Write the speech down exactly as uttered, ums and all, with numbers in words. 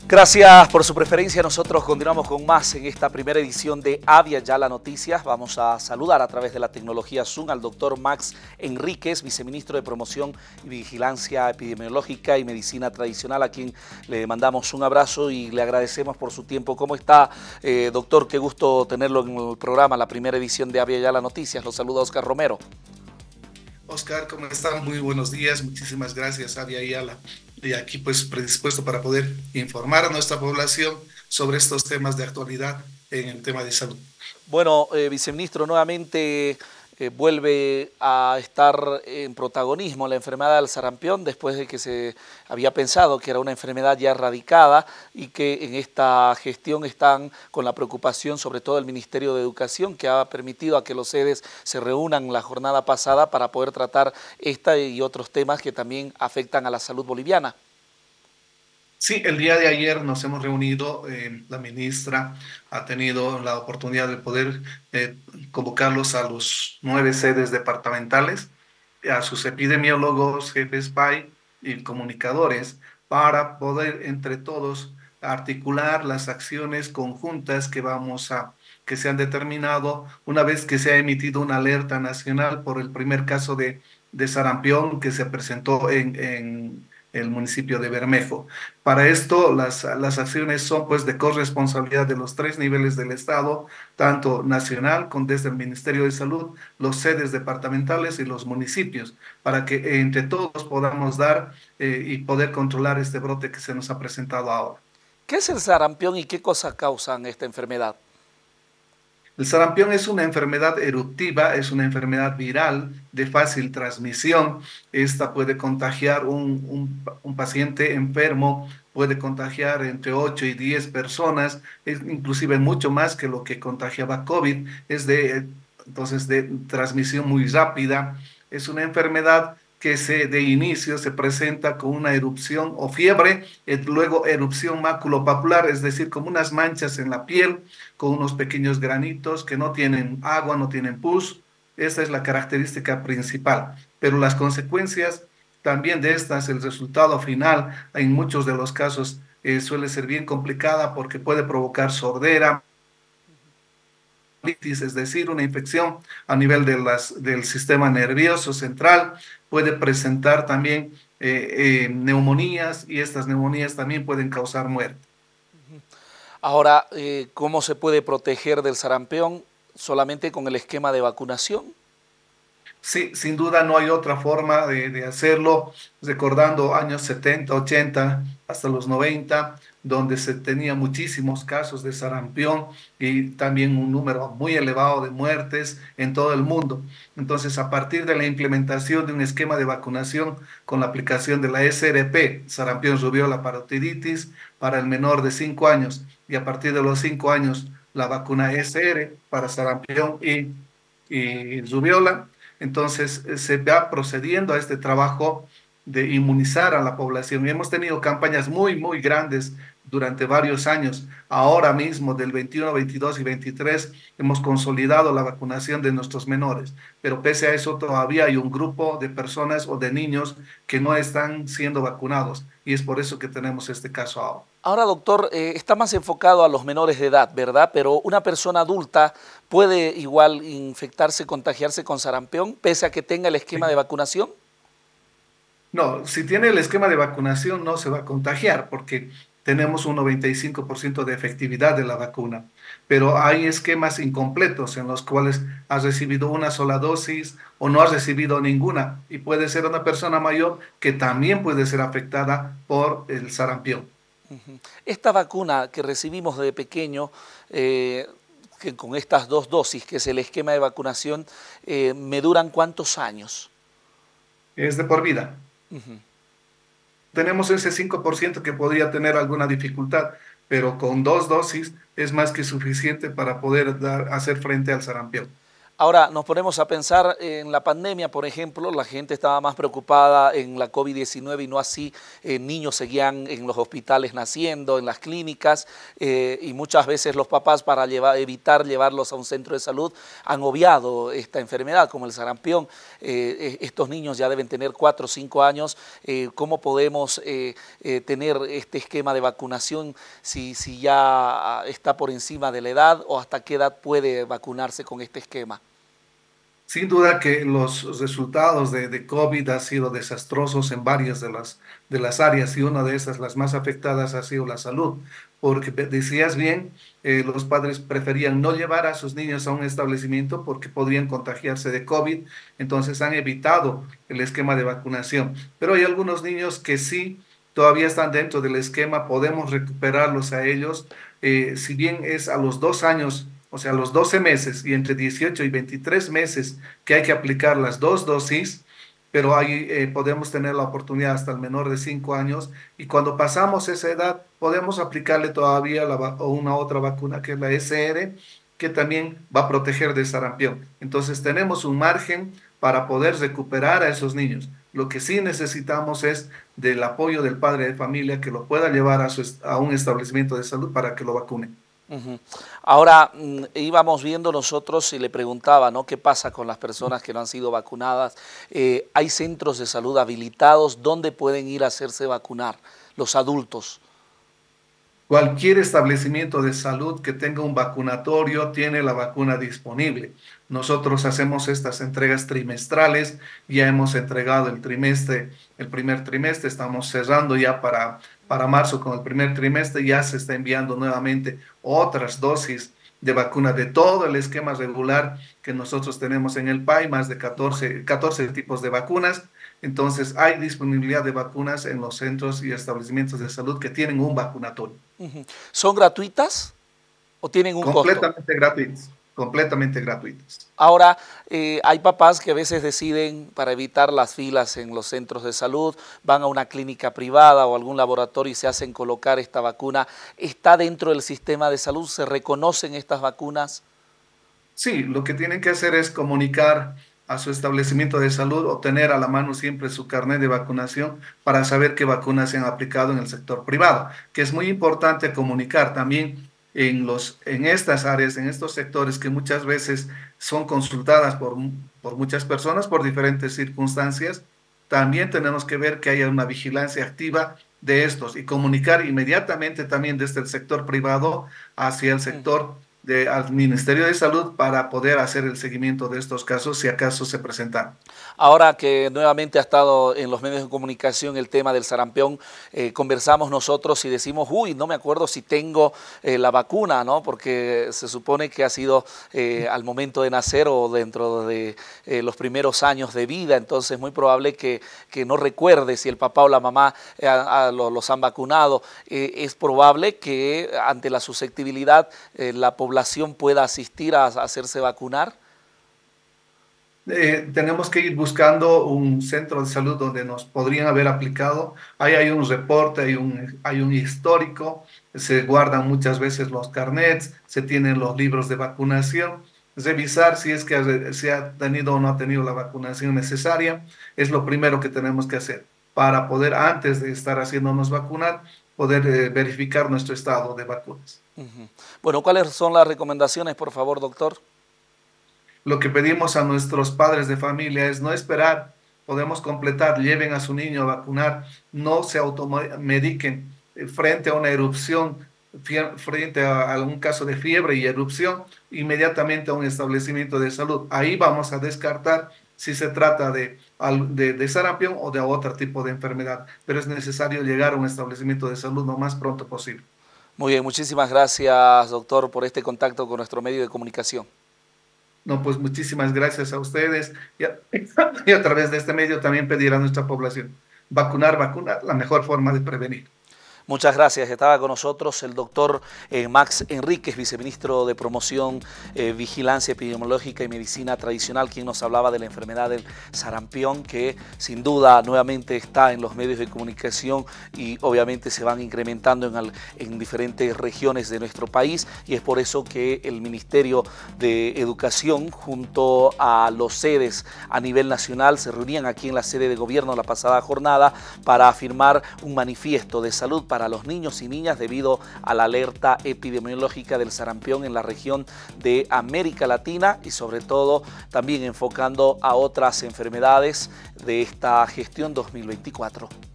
Gracias por su preferencia. Nosotros continuamos con más en esta primera edición de Avia Yala Noticias. Vamos a saludar a través de la tecnología Zoom al doctor Max Enríquez, viceministro de Promoción y Vigilancia Epidemiológica y Medicina Tradicional, a quien le mandamos un abrazo y le agradecemos por su tiempo. ¿Cómo está, eh, doctor? Qué gusto tenerlo en el programa, la primera edición de Avia Yala Noticias. Lo saluda Oscar Romero. Oscar, ¿cómo están? Muy buenos días. Muchísimas gracias, Avia Yala. Y aquí pues predispuesto para poder informar a nuestra población sobre estos temas de actualidad en el tema de salud. Bueno, eh, viceministro, nuevamente eh, vuelve a estar en protagonismo la enfermedad del sarampión después de que se había pensado que era una enfermedad ya erradicada y que en esta gestión están con la preocupación sobre todo el Ministerio de Educación, que ha permitido a que los sedes se reúnan la jornada pasada para poder tratar esta y otros temas que también afectan a la salud boliviana. Sí, el día de ayer nos hemos reunido, eh, la ministra ha tenido la oportunidad de poder eh, convocarlos a los nueve sedes departamentales, a sus epidemiólogos, jefes P A I y comunicadores, para poder entre todos articular las acciones conjuntas que vamos a, que se han determinado una vez que se ha emitido una alerta nacional por el primer caso de, de sarampión que se presentó en, en el municipio de Bermejo. Para esto, las, las acciones son pues de corresponsabilidad de los tres niveles del Estado, tanto nacional, con desde el Ministerio de Salud, los sedes departamentales y los municipios, para que eh, entre todos podamos dar eh, y poder controlar este brote que se nos ha presentado ahora. ¿Qué es el sarampión y qué cosas causan esta enfermedad? El sarampión es una enfermedad eruptiva, es una enfermedad viral de fácil transmisión. Esta puede contagiar un, un, un paciente enfermo, puede contagiar entre ocho y diez personas, es inclusive mucho más que lo que contagiaba COVID. Es de, entonces, de transmisión muy rápida. Es una enfermedad que se, de inicio se presenta con una erupción o fiebre, eh, luego erupción maculopapular, es decir, como unas manchas en la piel, con unos pequeños granitos que no tienen agua, no tienen pus. Esta es la característica principal, pero las consecuencias también de estas, el resultado final, en muchos de los casos eh, suele ser bien complicada porque puede provocar sordera, es decir, una infección a nivel de las, del sistema nervioso central, puede presentar también eh, eh, neumonías y estas neumonías también pueden causar muerte. Ahora, eh, ¿cómo se puede proteger del sarampión? ¿Solamente con el esquema de vacunación? Sí, sin duda no hay otra forma de, de hacerlo, recordando años setenta, ochenta, hasta los noventa, donde se tenía muchísimos casos de sarampión y también un número muy elevado de muertes en todo el mundo. Entonces, a partir de la implementación de un esquema de vacunación con la aplicación de la S R P, sarampión, rubiola, parotiditis, para el menor de cinco años, y a partir de los cinco años, la vacuna S R para sarampión y, y rubiola. Entonces, se va procediendo a este trabajo de inmunizar a la población. Y hemos tenido campañas muy, muy grandes durante varios años. Ahora mismo, del veintiuno, veintidós y veintitrés, hemos consolidado la vacunación de nuestros menores. Pero pese a eso, todavía hay un grupo de personas o de niños que no están siendo vacunados. Y es por eso que tenemos este caso ahora. Ahora, doctor, eh, está más enfocado a los menores de edad, ¿verdad? Pero una persona adulta puede igual infectarse, contagiarse con sarampión, pese a que tenga el esquema Sí. de vacunación. No, si tiene el esquema de vacunación no se va a contagiar porque tenemos un noventa y cinco por ciento de efectividad de la vacuna, pero hay esquemas incompletos en los cuales has recibido una sola dosis o no has recibido ninguna y puede ser una persona mayor que también puede ser afectada por el sarampión. Esta vacuna que recibimos de pequeño, eh, que con estas dos dosis, que es el esquema de vacunación, eh, ¿me duran cuántos años? Es de por vida. Uh-huh. Tenemos ese cinco por ciento que podría tener alguna dificultad, pero con dos dosis es más que suficiente para poder dar, hacer frente al sarampión. Ahora, nos ponemos a pensar en la pandemia, por ejemplo, la gente estaba más preocupada en la COVID diecinueve y no así, eh, niños seguían en los hospitales naciendo, en las clínicas, eh, y muchas veces los papás para llevar, evitar llevarlos a un centro de salud han obviado esta enfermedad, como el sarampión. Eh, estos niños ya deben tener cuatro o cinco años. Eh, ¿Cómo podemos eh, eh, tener este esquema de vacunación si, si ya está por encima de la edad, o hasta qué edad puede vacunarse con este esquema? Sin duda que los resultados de, de COVID han sido desastrosos en varias de las, de las áreas, y una de esas, las más afectadas, ha sido la salud, porque decías bien, eh, los padres preferían no llevar a sus niños a un establecimiento porque podrían contagiarse de COVID, entonces han evitado el esquema de vacunación. Pero hay algunos niños que sí todavía están dentro del esquema, podemos recuperarlos a ellos, eh, si bien es a los dos años, o sea, los doce meses y entre dieciocho y veintitrés meses que hay que aplicar las dos dosis, pero ahí eh, podemos tener la oportunidad hasta el menor de cinco años, y cuando pasamos esa edad podemos aplicarle todavía la, o una otra vacuna que es la S R, que también va a proteger de sarampión. Entonces tenemos un margen para poder recuperar a esos niños. Lo que sí necesitamos es del apoyo del padre de familia que lo pueda llevar a, su, a un establecimiento de salud para que lo vacunen. Uh-huh. Ahora, mmm, íbamos viendo nosotros y le preguntaba, ¿no?, qué pasa con las personas que no han sido vacunadas. Eh, ¿hay centros de salud habilitados donde pueden ir a hacerse vacunar los adultos? Cualquier establecimiento de salud que tenga un vacunatorio tiene la vacuna disponible. Nosotros hacemos estas entregas trimestrales, ya hemos entregado el trimestre, el primer trimestre, estamos cerrando ya para, para marzo con el primer trimestre, ya se está enviando nuevamente otras dosis de vacuna de todo el esquema regular que nosotros tenemos en el P A I, más de catorce, catorce tipos de vacunas. Entonces hay disponibilidad de vacunas en los centros y establecimientos de salud que tienen un vacunatorio. Uh-huh. ¿Son gratuitas o tienen un costo? Completamente gratuitas, completamente gratuitas. Ahora, eh, hay papás que a veces deciden, para evitar las filas en los centros de salud, van a una clínica privada o algún laboratorio y se hacen colocar esta vacuna. ¿Está dentro del sistema de salud? ¿Se reconocen estas vacunas? Sí, lo que tienen que hacer es comunicar a su establecimiento de salud o tener a la mano siempre su carnet de vacunación para saber qué vacunas se han aplicado en el sector privado, que es muy importante comunicar también en, los, en estas áreas, en estos sectores que muchas veces son consultadas por, por muchas personas por diferentes circunstancias. También tenemos que ver que haya una vigilancia activa de estos y comunicar inmediatamente también desde el sector privado hacia el sector de, al Ministerio de Salud para poder hacer el seguimiento de estos casos si acaso se presentan. Ahora que nuevamente ha estado en los medios de comunicación el tema del sarampión, eh, conversamos nosotros y decimos, uy, no me acuerdo si tengo eh, la vacuna, ¿no? Porque se supone que ha sido eh, al momento de nacer o dentro de eh, los primeros años de vida, entonces es muy probable que, que no recuerde si el papá o la mamá eh, a, a, los, los han vacunado. Eh, es probable que ante la susceptibilidad eh, la población pueda asistir a, a hacerse vacunar. Eh, tenemos que ir buscando un centro de salud donde nos podrían haber aplicado. Ahí hay un reporte, hay un, hay un histórico, se guardan muchas veces los carnets, se tienen los libros de vacunación. Revisar si es que se ha tenido o no ha tenido la vacunación necesaria es lo primero que tenemos que hacer para poder, antes de estar haciéndonos vacunar, poder eh, verificar nuestro estado de vacunas. Uh-huh. Bueno, ¿cuáles son las recomendaciones, por favor, doctor? Lo que pedimos a nuestros padres de familia es no esperar, podemos completar, lleven a su niño a vacunar, no se automediquen frente a una erupción, frente a algún caso de fiebre y erupción, inmediatamente a un establecimiento de salud. Ahí vamos a descartar si se trata de, de, de sarampión o de otro tipo de enfermedad, pero es necesario llegar a un establecimiento de salud lo más pronto posible. Muy bien, muchísimas gracias, doctor, por este contacto con nuestro medio de comunicación. No, pues muchísimas gracias a ustedes y a, y a través de este medio también pedir a nuestra población vacunar, vacunar, la mejor forma de prevenir. Muchas gracias. Estaba con nosotros el doctor eh, Max Enríquez, viceministro de Promoción, eh, Vigilancia Epidemiológica y Medicina Tradicional, quien nos hablaba de la enfermedad del sarampión, que sin duda nuevamente está en los medios de comunicación y obviamente se van incrementando en, al, en diferentes regiones de nuestro país, y es por eso que el Ministerio de Educación junto a los sedes a nivel nacional se reunían aquí en la sede de gobierno la pasada jornada para firmar un manifiesto de salud para los niños y niñas debido a la alerta epidemiológica del sarampión en la región de América Latina y sobre todo también enfocando a otras enfermedades de esta gestión dos mil veinticuatro.